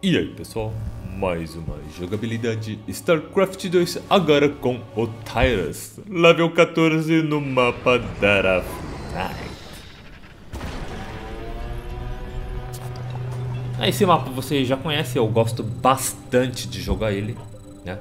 E aí pessoal, mais uma jogabilidade StarCraft 2 agora com o Tyrus, level 14 no mapa Death of Night. Esse mapa você já conhece, eu gosto bastante de jogar ele, né?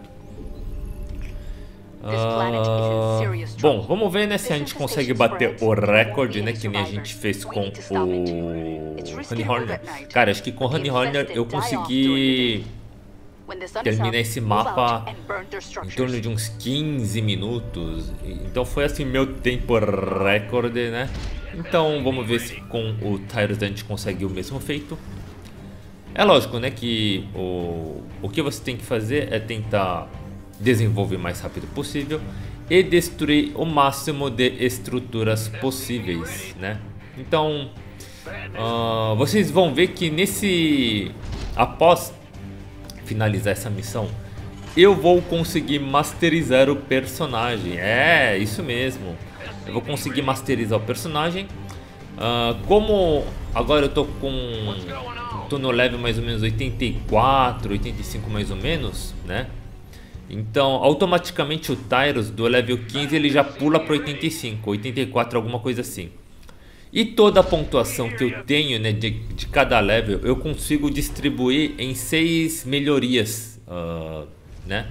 Bom, vamos ver, né, se a gente consegue bater o recorde, né, que nem a gente fez com o Honey Horner. Cara, acho que com o Honey Horner eu consegui terminar esse mapa em torno de uns 15 minutos. Então foi assim meu tempo recorde, né? Então vamos ver se com o Tyrus a gente consegue o mesmo feito. É lógico, né, que o que você tem que fazer é tentar desenvolver o mais rápido possível e destruir o máximo de estruturas possíveis, né? Então vocês vão ver que após finalizar essa missão eu vou conseguir masterizar o personagem. É isso mesmo, eu vou conseguir masterizar o personagem. Como agora eu tô no level mais ou menos 84, 85 mais ou menos, né? Então automaticamente o Tyrus do level 15 ele já pula para 85, 84, alguma coisa assim. E toda a pontuação que eu tenho, né, de cada level eu consigo distribuir em 6 melhorias, né?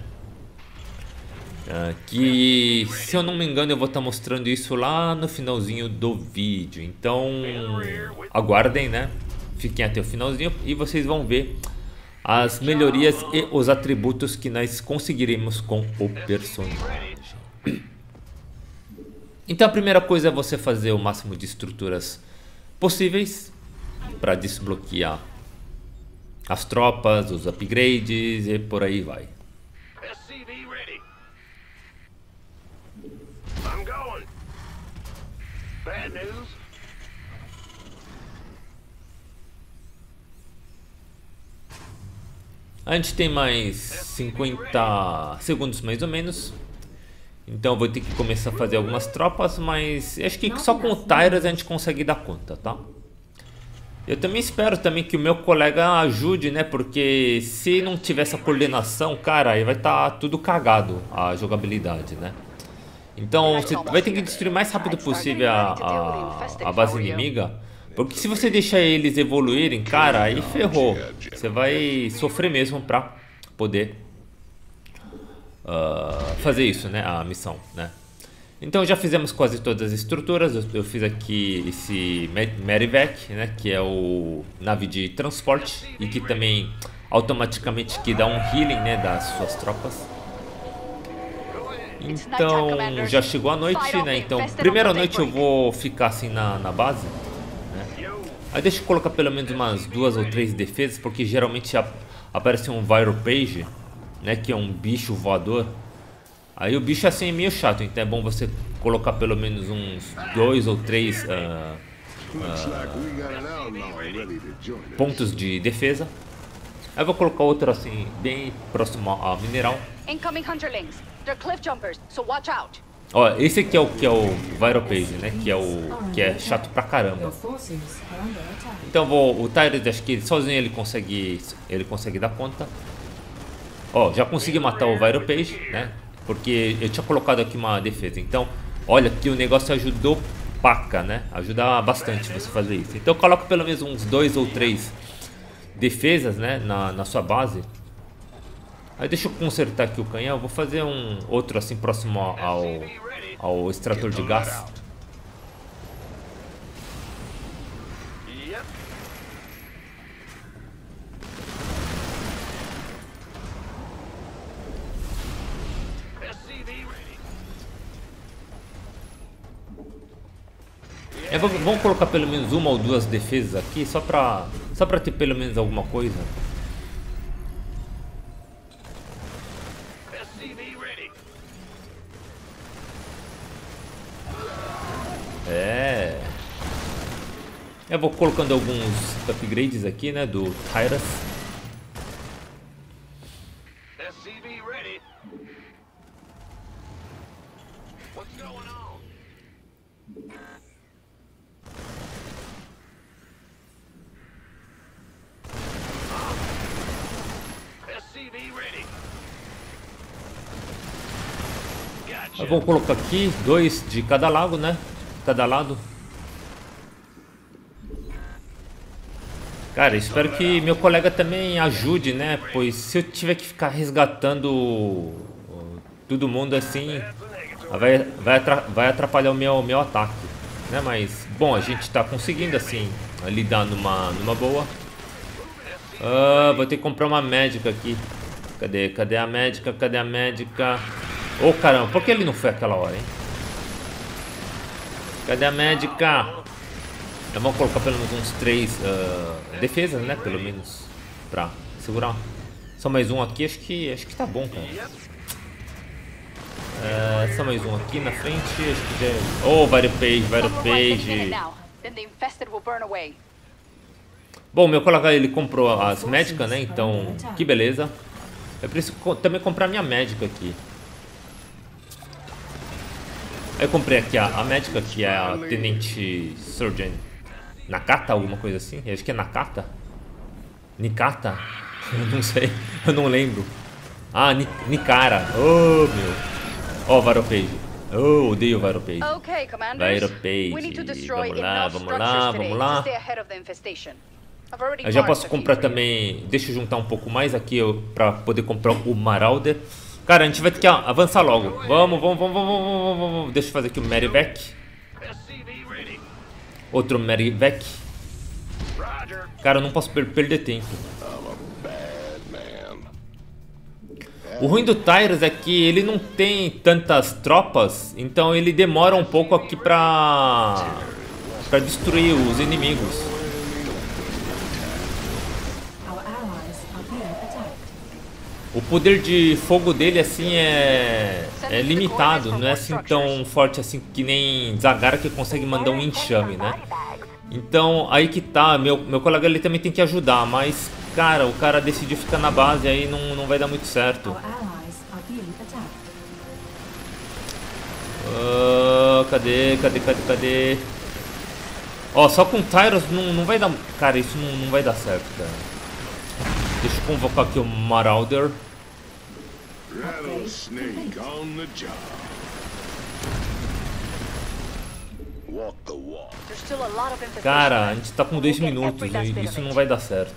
Que, se eu não me engano, eu vou estar mostrando isso lá no finalzinho do vídeo. Então aguardem, né? Fiquem até o finalzinho e vocês vão ver as melhorias e os atributos que nós conseguiremos com o personagem. Então a primeira coisa é você fazer o máximo de estruturas possíveis para desbloquear as tropas, os upgrades e por aí vai. A gente tem mais 50 segundos mais ou menos. Então eu vou ter que começar a fazer algumas tropas, mas acho que só com o Tyrus a gente consegue dar conta, tá? Eu também espero também que o meu colega ajude, né? Porque se não tiver essa coordenação, cara, aí vai estar tudo cagado a jogabilidade, né? Então você vai ter que destruir o mais rápido possível a base inimiga. Porque se você deixar eles evoluírem, cara, aí ferrou. Você vai sofrer mesmo pra poder fazer isso, né? A missão, né? Então já fizemos quase todas as estruturas. Eu fiz aqui esse Medevac, né? Que é o nave de transporte e que também automaticamente que dá um healing, né? Das suas tropas. Então já chegou a noite, né? Então primeira noite eu vou ficar assim na base. Aí deixa eu colocar pelo menos umas 2 ou 3 defesas, porque geralmente aparece um Viral Page, né, que é um bicho voador. Aí o bicho assim é meio chato, então é bom você colocar pelo menos uns 2 ou 3 pontos de defesa. Aí eu vou colocar outro assim, bem próximo ao mineral. Ó, esse aqui é o Viral Page, né? Que é chato pra caramba. Então o Tyrus, acho que sozinho ele consegue dar conta. Ó, já consegui matar o Viral Page, né? Porque eu tinha colocado aqui uma defesa. Então, olha que o negócio ajudou paca, né? Ajuda bastante você fazer isso. Então coloca pelo menos uns 2 ou 3 defesas, né? Na sua base. Aí deixa eu consertar aqui o canhão. Eu vou fazer um outro assim próximo ao extrator de gás. Vamos colocar pelo menos 1 ou 2 defesas aqui só pra ter pelo menos alguma coisa. Eu vou colocando alguns upgrades aqui, né, do Tyrus. Eu vou colocar aqui 2 de cada lado, né? Cada lado. Cara, espero que meu colega também ajude, né? Pois se eu tiver que ficar resgatando todo mundo assim, vai atrapalhar o meu ataque, né? Mas, bom, a gente tá conseguindo assim lidar numa boa. Vou ter que comprar uma médica aqui. Cadê a médica? Cadê a médica? Ô, caramba, por que ele não foi aquela hora, hein? Cadê a médica? Vamos colocar pelo menos uns 3 defesas, né? Pelo menos pra segurar. Só mais um aqui, acho que tá bom, cara. Só mais um aqui na frente, acho que já é... Oh, Viropage. Bom, meu colega, ele comprou as médicas, né? Então, que beleza. Eu preciso também comprar minha médica aqui. Aí eu comprei aqui a médica, que é a Tenente Surgeon Nakata, alguma coisa assim. Eu acho que é Nakata. Nikata? Eu não sei, eu não lembro. Ah, Nikara. Oh, meu. Ó, Viropage. Oh, odeio Viropage. Viropage. Vamos lá. Eu já posso comprar também. Deixa eu juntar um pouco mais aqui pra poder comprar o Marauder. Cara, a gente vai ter que avançar logo. Vamos. Deixa eu fazer aqui o Merivec. Outro Merivec. Cara, eu não posso perder tempo. O ruim do Tyrus é que ele não tem tantas tropas, então ele demora um pouco aqui pra destruir os inimigos. O poder de fogo dele assim é limitado, não é assim tão forte assim que nem Zagara, que consegue mandar um enxame, né? Então aí que tá, meu colega ele também tem que ajudar, mas cara, o cara decidiu ficar na base, aí não vai dar muito certo. Cadê? Ó, só com Tyrus não vai dar... Cara, isso não vai dar certo, cara. Deixa eu convocar aqui o Marauder. Cara, a gente tá com 2 minutos e isso não vai dar certo.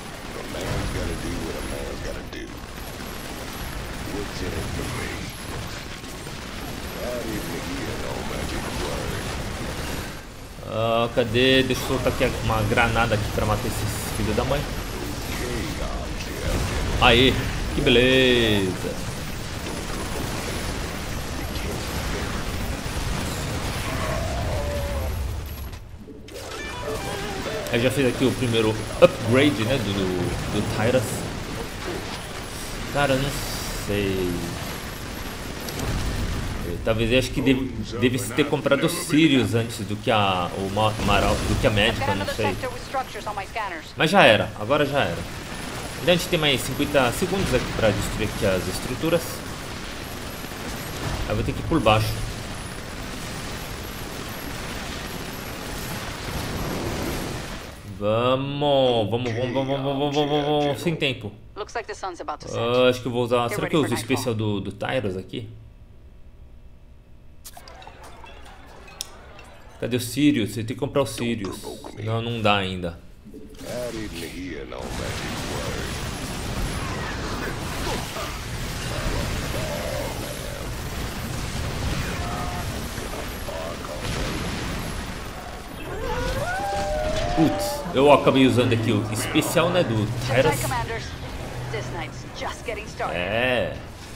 Cadê? Deixa eu soltar aqui uma granada aqui pra matar esses filhos da mãe. Aê, que beleza. Eu já fiz aqui o primeiro upgrade, né, do Tyrus. Cara, eu não sei. Talvez eu acho que deve ter comprado o Sirius antes do que a médica, não sei. Mas já era, agora já era. Então a gente tem mais 50 segundos aqui para destruir aqui as estruturas. Aí eu vou ter que ir por baixo. Vamos, sem tempo. Acho que eu vou usar... Será que eu uso o especial do Tyrus aqui? Cadê o Sirius? Você tem que comprar o Sirius. Não dá ainda. Putz, eu acabei usando aqui o especial, né, do Tyrus. É.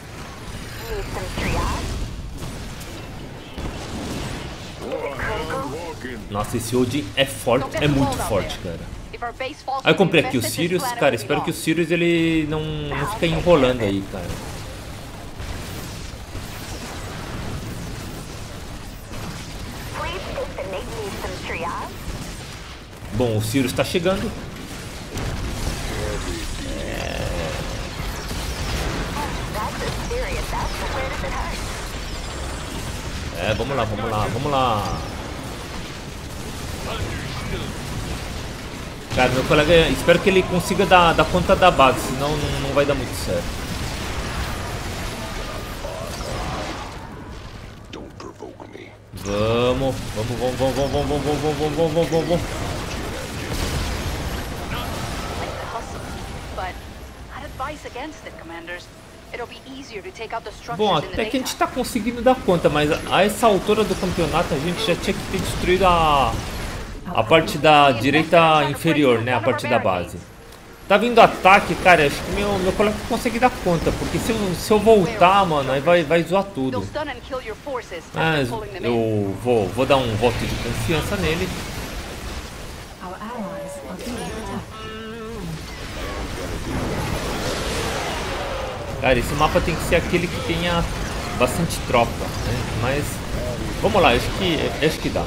Nossa, esse Odin é forte, é muito forte, cara. Aí eu comprei aqui o Sirius, cara, espero que o Sirius ele não fique enrolando aí, cara. Bom, o Sirius tá chegando. Vamos lá. Cara, meu colega, espero que ele consiga dar conta da base, senão não vai dar muito certo. Vamos. Bom, até que a gente tá conseguindo dar conta, mas a essa altura do campeonato a gente já tinha que ter destruído a parte da direita inferior, né? A parte da base. Tá vindo ataque, cara, acho que meu colega consegue dar conta, porque se eu voltar, mano, aí vai zoar tudo. Mas eu vou dar um voto de confiança nele. Cara, esse mapa tem que ser aquele que tenha bastante tropa, né? Mas vamos lá, acho que dá.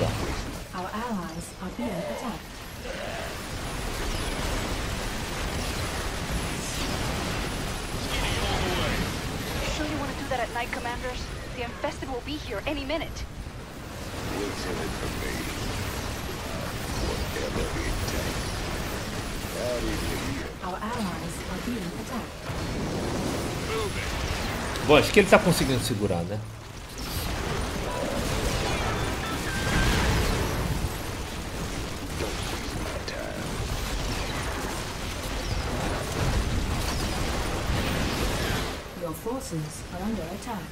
At night, commanders. The infested will be here any minute. Lieutenant for me. Whatever it takes. Out in here. Our allies are being attacked. Bom, acho que ele tá conseguindo segurar, né? Your forces are under attack.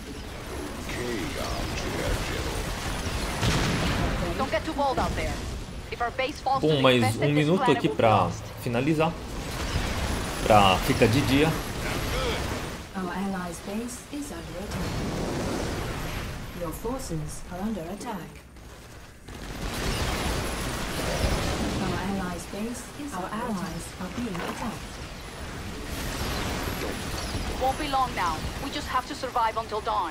Don't get too bold out there. If our base falls to Bom, the mais infested, um this minuto planet aqui will be pra lost. finalizar. Pra ficar de dia. Our allies' base is under attack. Your forces are under attack. Our allies' base is Our allies are being attacked. Won't be long now. We just have to survive until dawn.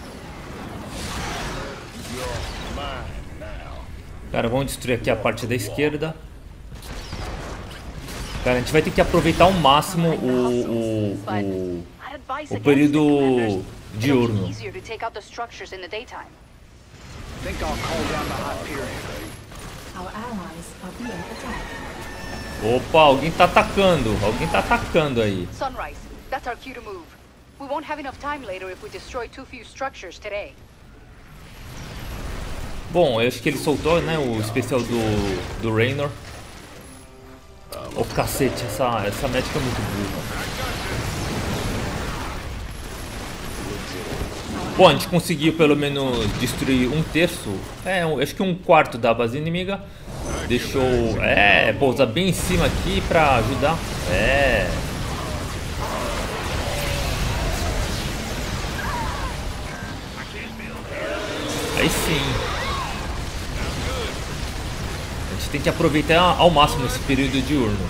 You're mine now. Cara, vamos destruir aqui a parte da esquerda. Cara, a gente vai ter que aproveitar ao máximo o período diurno. Easier to take out the structures in the daytime. Think I'll call down the hot period. Our allies are being attacked. Opa, alguém tá atacando aí. Sunrise. That's our cue to move. We won't have enough time later if we destroy too few structures today. Bom, eu acho que ele soltou, né, o especial do Raynor. Oh, cacete, essa médica é muito burra. Bom, a gente conseguiu pelo menos destruir um terço, acho que um quarto da base inimiga. Deixou, pousar bem em cima aqui pra ajudar. Aí sim. A gente tem que aproveitar ao máximo esse período diurno.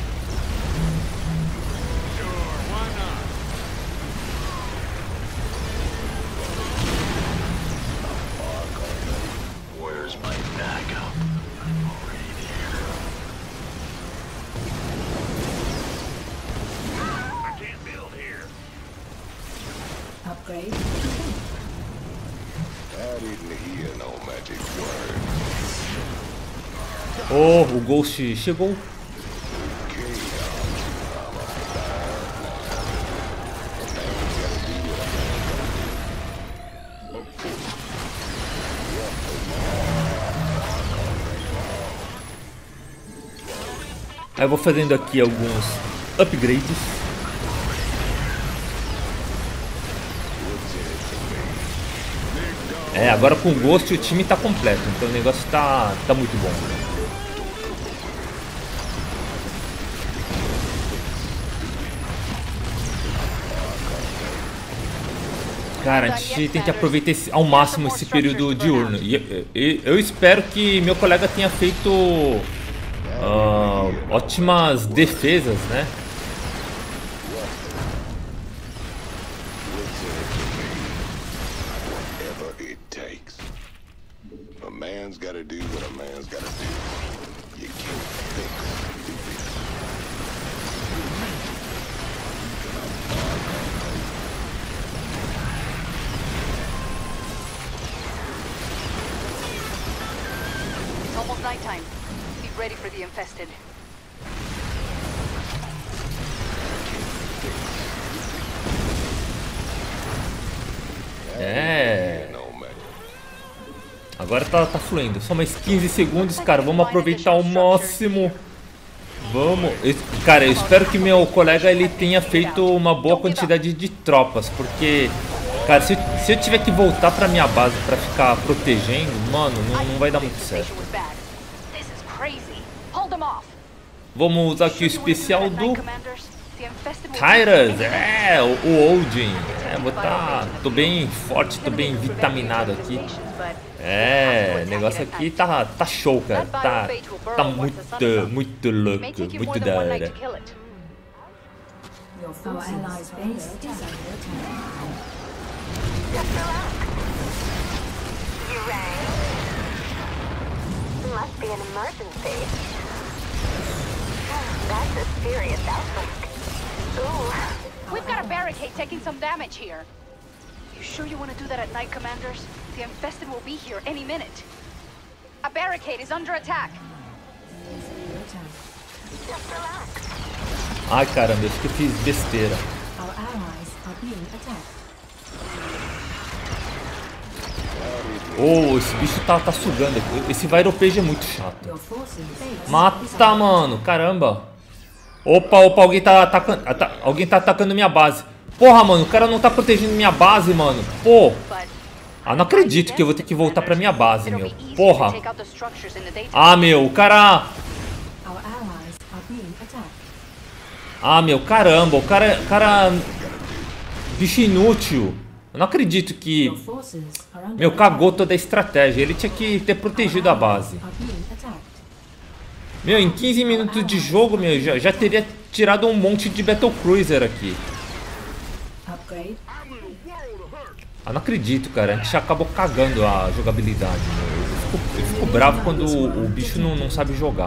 Where's my backup? I'm already there. I can't build here. Upgrade. I didn't hear no magic word. Oh, o Ghost chegou. Aí eu vou fazendo aqui alguns upgrades. Agora com o Ghost o time tá completo, então o negócio tá muito bom. Cara, a gente tem que aproveitar ao máximo esse período diurno. E eu espero que meu colega tenha feito ótimas defesas, né? Man's gotta do what a man's gotta do. You can't fix stupid. It's almost nighttime. Be ready for the infested. agora tá fluindo. Só mais 15 segundos, cara. Vamos aproveitar ao máximo. Vamos. Cara, eu espero que meu colega ele tenha feito uma boa quantidade de tropas. Porque, cara, se eu tiver que voltar pra minha base pra ficar protegendo, mano, não vai dar muito certo. Vamos usar aqui o especial do Tyrus, o Odin. Tô bem forte, tô bem vitaminado aqui. Negócio aqui tá show, cara. Tá muito louco, muito da hora. Must be an emergency. That's a serious outbreak. Ooh. We've got a barricade taking some damage here. You sure you want to do that at night, Commanders? The infested will be here any minute. A barricade is under attack. Just relax. Ai, caramba, acho que eu fiz besteira. Our allies are being attacked. Oh, esse bicho tá sugando. Esse Vairopejo é muito chato. Your forces Mata, mano. Caramba. Opa, alguém tá atacando minha base. Porra, mano, o cara não tá protegendo minha base, mano. Pô. Ah, não acredito que eu vou ter que voltar pra minha base, meu. Porra. Ah, meu, o cara... Our allies are being attacked. Ah, meu, caramba. O cara... Bicho inútil. Eu não acredito que... Your forces are under Meu, cagou toda a estratégia. Ele tinha que ter protegido a base. are being attacked. Meu, em 15 minutos de jogo, meu, já teria tirado um monte de Battlecruiser aqui. Upgrade. Ah, não acredito, cara. A gente acabou cagando a jogabilidade, meu. Eu fico bravo quando o bicho não sabe jogar.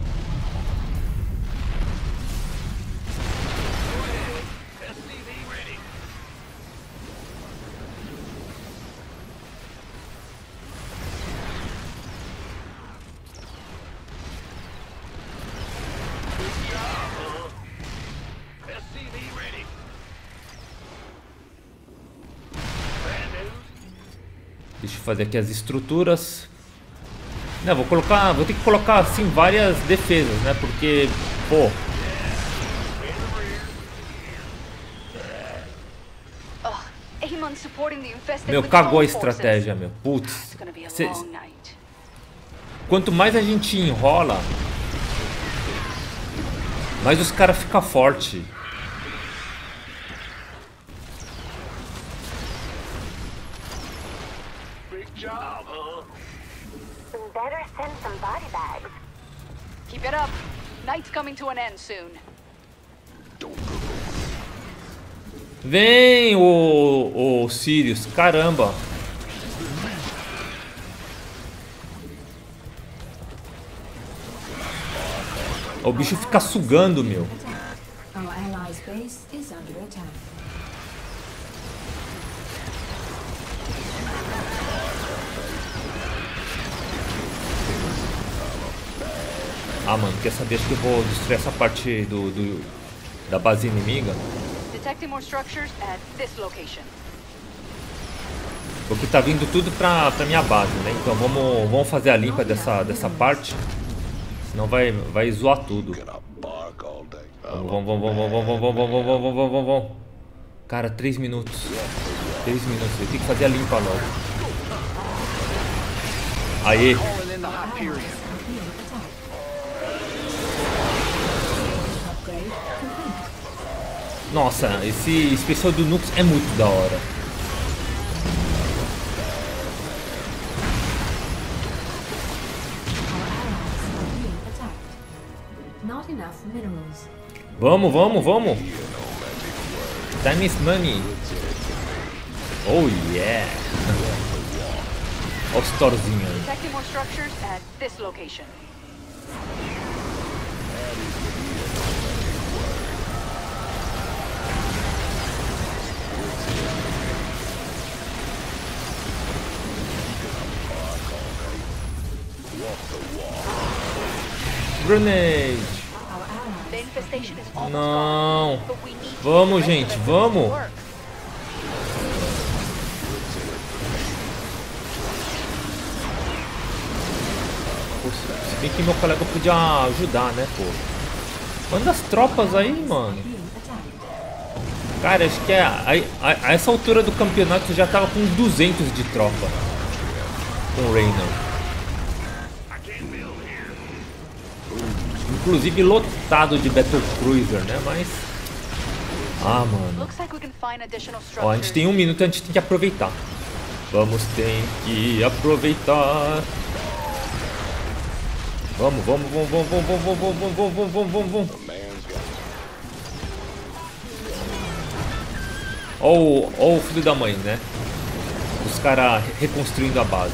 Deixa eu fazer aqui as estruturas. Não, vou ter que colocar assim várias defesas, né? Porque, pô, meu, cagou a estratégia, meu. Putz. Quanto mais a gente enrola, mais os caras ficam fortes. Better send some body bags. Keep it up. Night's coming to an end soon. Vem, o Sirius. Caramba. O bicho fica sugando, meu. Our allies' base is under attack. Ah, mano, quer saber? Acho que eu vou destruir essa parte da base inimiga. Detecting more structures at this location. Porque tá vindo tudo pra minha base, né? Então vamos fazer a limpa dessa parte. Senão vai zoar tudo. Gonna bark all day. Vamos. Cara, 3 minutos. 3 minutos. Eu tenho que fazer a limpa logo. Aê. Calling in the hot period. Upgrade complete. Nossa, esse especial do Nux é muito da hora. Our allies are being attacked. Not enough minerals. Vamos. Time is money. Oh yeah. Olha os torzinhos aí. Detecting more structures at this location. Grenade. Our allies The infestation is almost Não. gone, but we need to Vamos, get the gente, rest of it vamos. to work. Se bem que meu colega podia ajudar, né, pô. Manda as tropas aí, mano. Cara, acho que a essa altura do campeonato já tava com uns 200 de tropa. Com o Raynor. Inclusive lotado de Battle Cruiser, né? Mas... ah, mano. Ó, a gente tem 1 minuto, a gente tem que aproveitar. Tem que aproveitar. Vamos. Ó o filho da mãe, né? Os caras reconstruindo a base.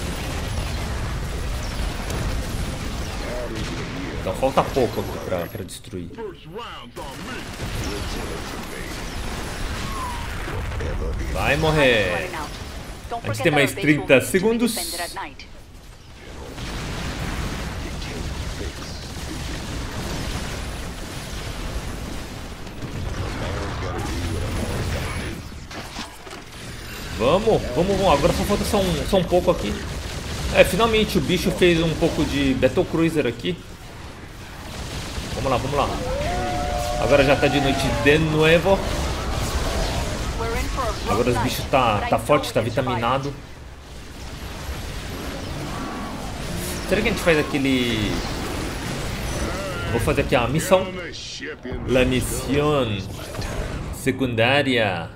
Então falta pouco aqui pra destruir. Vai morrer. A gente tem mais 30 segundos. Vamos. Agora só falta só um pouco aqui. É, finalmente o bicho fez um pouco de Battle Cruiser aqui. Vamos lá. Agora já tá de noite de novo. Agora os bichos tá forte, tá vitaminado. Será que a gente faz aquele... vou fazer aqui a missão. La missão secundária.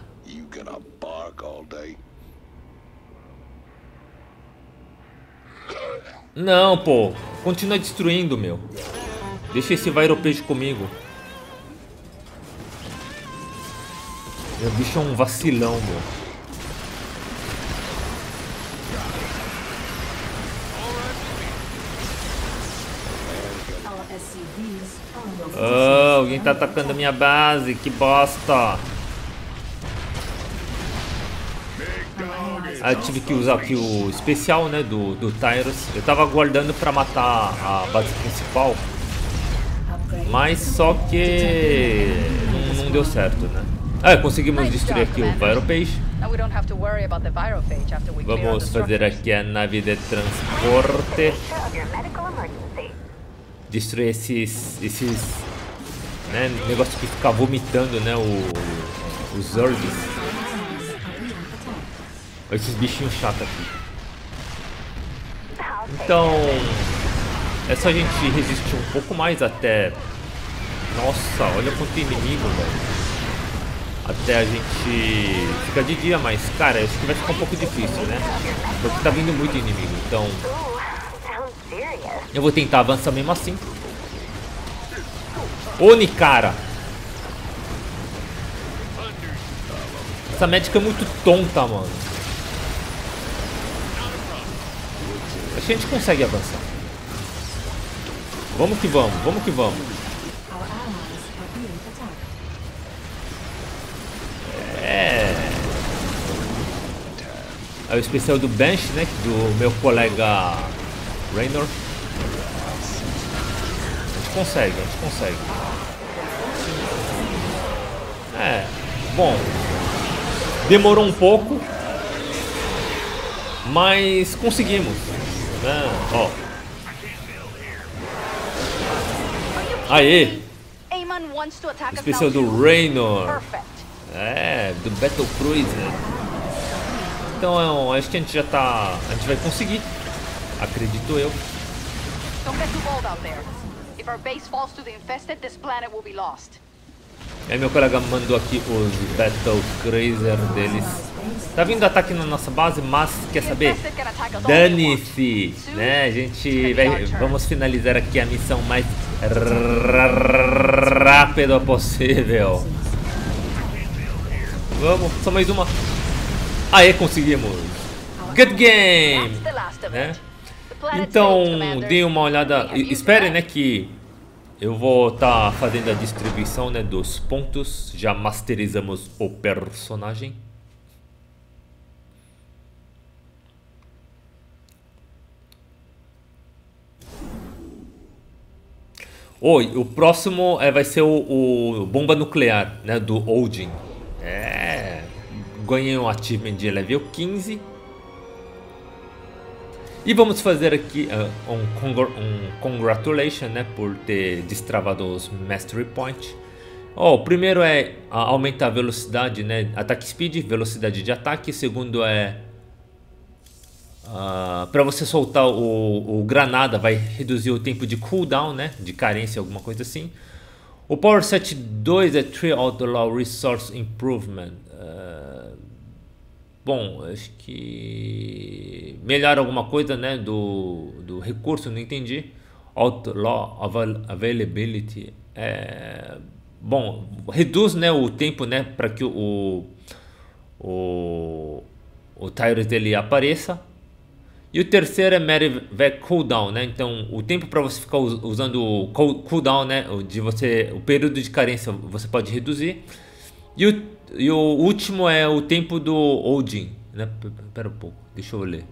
Não, pô. Continua destruindo, meu. Deixa esse Viropage comigo. Meu bicho é um vacilão, meu. Oh, alguém tá atacando a minha base. Que bosta. Ah, eu tive que usar aqui o especial, né, do Tyros. Eu tava aguardando pra matar a base principal. Mas só que não deu certo, né? Ah, conseguimos destruir aqui o Viropage. Vamos fazer aqui a nave de transporte. Destruir esses né, negócio que fica vomitando, né, os Zergs. Esses bichinhos chatos aqui. Então é só a gente resistir um pouco mais até... nossa, olha quanto inimigo, velho. Até a gente ficar de dia, mas cara, acho que vai ficar um pouco difícil, né? Porque tá vindo muito inimigo, então eu vou tentar avançar mesmo assim. Oni, cara! Essa médica é muito tonta, mano. Acho que a gente consegue avançar. Vamos que vamos. É o especial do Bench, né? Do meu colega Raynor. A gente consegue. É, bom. Demorou um pouco, mas conseguimos. Né? Ó. Aê! Especial do Raynor. É, do Battle Cruiser. Então acho que a gente já tá... a gente vai conseguir. Acredito eu. Aí meu colega mandou aqui os Battle Cruiser deles. Tá vindo ataque na nossa base, mas quer saber? Dane-se, né? A gente vai... vamos finalizar aqui a missão mais rápido possível. Vamos, só mais uma. Aê, conseguimos. Good game, né? Então, dê uma olhada. Espere, né, que eu vou estar fazendo a distribuição, né, dos pontos. Já masterizamos o personagem. Oi, o próximo vai ser o bomba nuclear, né, do Odin. Ganhei um achievement de level 15. E vamos fazer aqui um congratulation, né, por ter destravado os Mastery Point. O primeiro é aumentar a velocidade, né, ataque speed, velocidade de ataque. Segundo é para você soltar o granada, vai reduzir o tempo de cooldown, né, de carência, alguma coisa assim. O Power Set 2 é Tree Outlaw Resource Improvement. Bom, acho que melhora alguma coisa, né, do recurso, não entendi. Outlaw Availability. Bom, reduz, né, o tempo, né, para que o Tyrus dele apareça. E o terceiro é Medevac Cooldown, né? Então o tempo para você ficar usando o cooldown, né, o período de carência você pode reduzir. E o último é o tempo do Odin, né? Pera um pouco, deixa eu ler.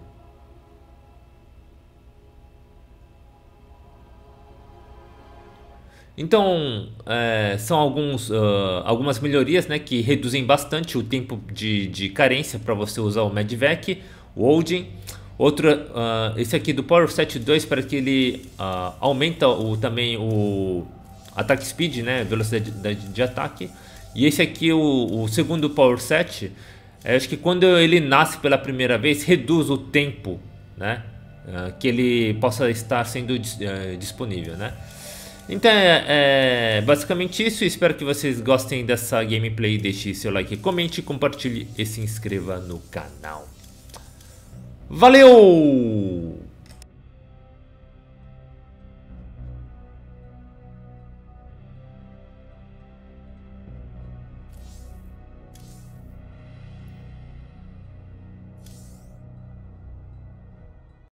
Então são algumas melhorias, né, que reduzem bastante o tempo de carência para você usar o Medevac, o Odin. Outro, esse aqui do Power Set 2, para que ele aumenta também o ataque speed, né, velocidade de ataque. E esse aqui, o segundo Power Set, acho que quando ele nasce pela primeira vez, reduz o tempo, né, que ele possa estar sendo disponível, né. Então é basicamente isso. Espero que vocês gostem dessa gameplay. Deixe seu like, comente, compartilhe e se inscreva no canal. Valeu!